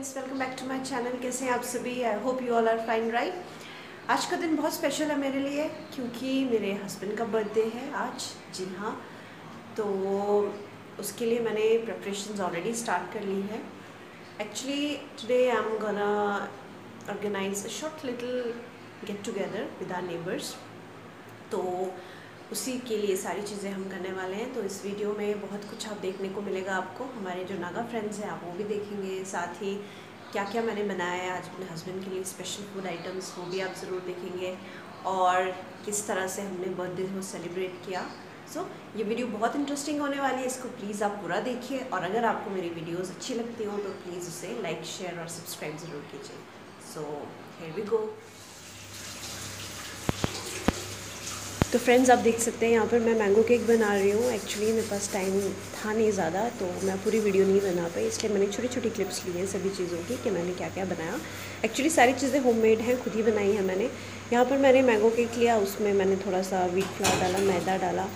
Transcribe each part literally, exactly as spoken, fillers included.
Friends, welcome back to my channel. कैसे हैं आप सभी? I hope you all are fine right. आज का दिन बहुत स्पेशल है मेरे लिए क्योंकि मेरे हस्बैंड का बर्थडे है आज। जी हाँ, तो उसके लिए मैंने प्रिपरेशंस ऑलरेडी स्टार्ट कर ली है। Actually today I am gonna organise a short little get together with our neighbours, तो उसी के लिए सारी चीज़ें हम करने वाले हैं। तो इस वीडियो में बहुत कुछ आप देखने को मिलेगा आपको। हमारे जो नागा फ्रेंड्स हैं आप वो भी देखेंगे, साथ ही क्या क्या मैंने बनाया है आज अपने हस्बैंड के लिए स्पेशल फूड आइटम्स, वो भी आप ज़रूर देखेंगे, और किस तरह से हमने बर्थडे को सेलिब्रेट किया। सो so, ये वीडियो बहुत इंटरेस्टिंग होने वाली है, इसको प्लीज़ आप पूरा देखिए। और अगर आपको मेरी वीडियोज़ अच्छी लगती हो तो प्लीज़ उसे लाइक, शेयर और सब्सक्राइब ज़रूर कीजिए। So here we go. तो फ्रेंड्स, आप देख सकते हैं यहाँ पर मैं मैंगो केक बना रही हूँ। एक्चुअली मेरे पास टाइम था नहीं ज़्यादा, तो मैं पूरी वीडियो नहीं बना पाई, इसलिए मैंने छोटी छोटी क्लिप्स ली हैं सभी चीज़ों की कि मैंने क्या क्या बनाया। एक्चुअली सारी चीज़ें होममेड हैं, खुद ही बनाई हैं मैंने। यहाँ पर मैंने मैंगो केक लिया, उसमें मैंने थोड़ा सा व्हीट फ्लावर डाला, मैदा डाला,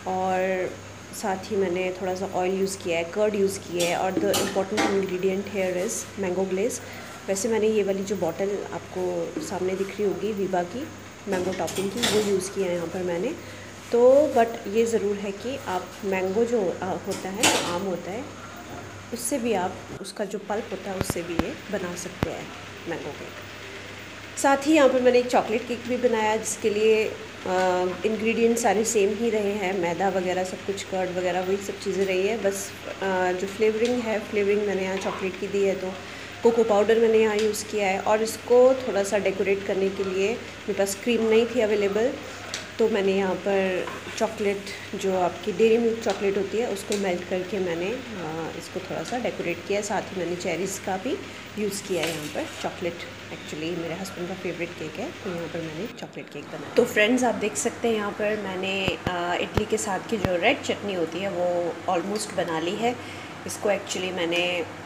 और साथ ही मैंने थोड़ा सा ऑयल यूज़ किया है, कर्ड यूज़ किया है, और the important ingredient here is mango glaze. वैसे मैंने ये वाली जो बॉटल आपको सामने दिख रही होगी वीबा की मैंगो टॉपिंग की, वो यूज़ किया है यहाँ पर मैंने। तो बट ये ज़रूर है कि आप मैंगो जो होता है, जो आम होता है, उससे भी आप उसका जो पल्प होता है उससे भी ये बना सकते हैं मैंगो केक। साथ ही यहाँ पर मैंने एक चॉकलेट केक भी बनाया, जिसके लिए इंग्रेडिएंट सारे सेम ही रहे हैं, मैदा वगैरह सब कुछ, कर्ड वगैरह वही सब चीज़ें रही है। बस आ, जो फ्लेवरिंग है, फ्लेवरिंग मैंने यहाँ चॉकलेट की दी है, तो कोको पाउडर मैंने यहाँ यूज़ किया है। और इसको थोड़ा सा डेकोरेट करने के लिए मेरे पास क्रीम नहीं थी अवेलेबल, तो मैंने यहाँ पर चॉकलेट, जो आपकी डेयरी मिल्क चॉकलेट होती है, उसको मेल्ट करके मैंने इसको थोड़ा सा डेकोरेट किया है। साथ ही मैंने चेरीज़ का भी यूज़ किया है यहाँ पर। चॉकलेट एक्चुअली मेरे हस्बैंड का फेवरेट केक है, तो यहाँ पर मैंने चॉकलेट केक बनाया। तो फ्रेंड्स, आप देख सकते हैं यहाँ पर मैंने इडली के साथ की जो रेड चटनी होती है वो ऑलमोस्ट बना ली है। इसको एक्चुअली मैंने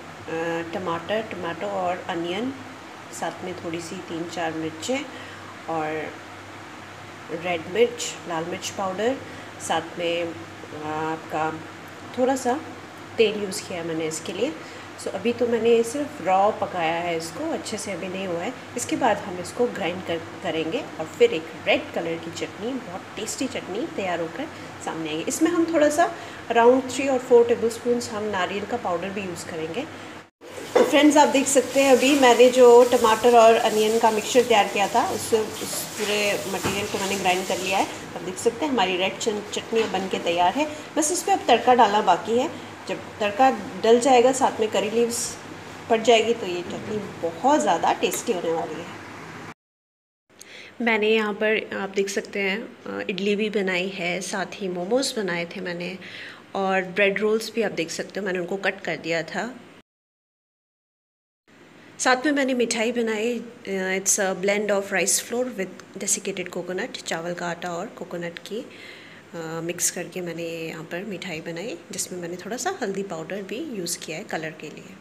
टमाटर टमाटो और अनियन, साथ में थोड़ी सी तीन चार मिर्चें और रेड मिर्च, लाल मिर्च पाउडर, साथ में आपका थोड़ा सा तेल यूज़ किया मैंने इसके लिए। सो so, अभी तो मैंने सिर्फ रॉ पकाया है इसको, अच्छे से अभी नहीं हुआ है। इसके बाद हम इसको ग्राइंड कर करेंगे और फिर एक रेड कलर की चटनी, बहुत टेस्टी चटनी तैयार होकर सामने आएगी। इसमें हम थोड़ा सा अराउंड थ्री और फोर टेबल स्पून हम नारियल का पाउडर भी यूज़ करेंगे। तो फ्रेंड्स, आप देख सकते हैं अभी मैंने जो टमाटर और अनियन का मिक्सचर तैयार किया था, उससे उस पूरे मटेरियल को मैंने ग्राइंड कर लिया है। आप देख सकते हैं हमारी रेड चटनी बन के तैयार है। बस इस पर अब तड़का डालना बाकी है। जब तड़का डल जाएगा, साथ में करी लीव्स पड़ जाएगी, तो ये चटनी बहुत ज़्यादा टेस्टी होने वाली है। मैंने यहाँ पर आप देख सकते हैं इडली भी बनाई है, साथ ही मोमोज़ बनाए थे मैंने, और ब्रेड रोल्स भी आप देख सकते हो, मैंने उनको कट कर दिया था। साथ में मैंने मिठाई बनाई। It's a blend of rice flour with desiccated coconut, चावल का आटा और कोकोनट की मिक्स uh, करके मैंने यहाँ पर मिठाई बनाई, जिसमें मैंने थोड़ा सा हल्दी पाउडर भी यूज़ किया है कलर के लिए।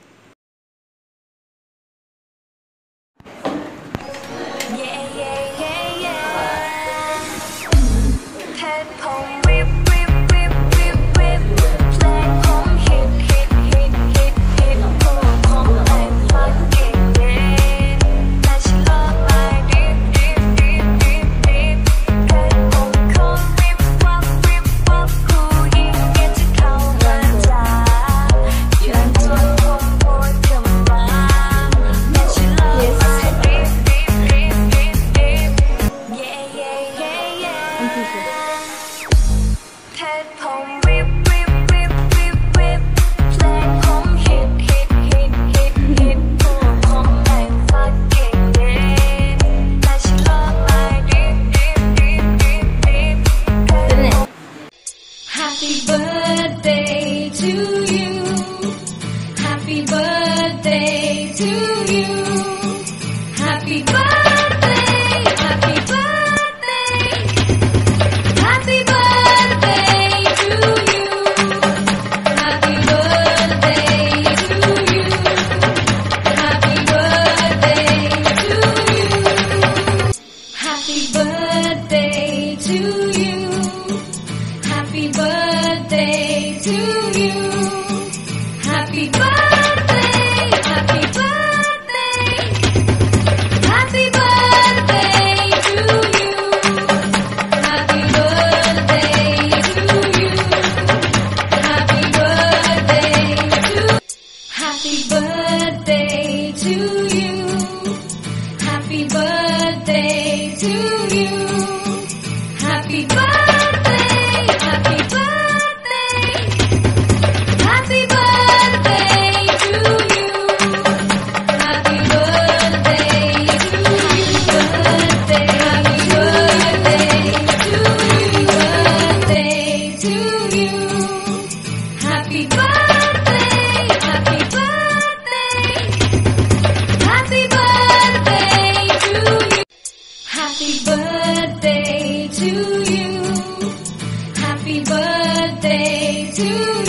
Happy birthday to you. Happy birthday to you. Happy birthday, happy birthday. Happy birthday to you. Happy birthday to you. Happy birthday to you. Happy birthday to you. Happy birthday to you. Happy birthday, happy birthday. Happy birthday, happy birthday, happy birthday to you. Happy birthday to you. Happy birthday to you.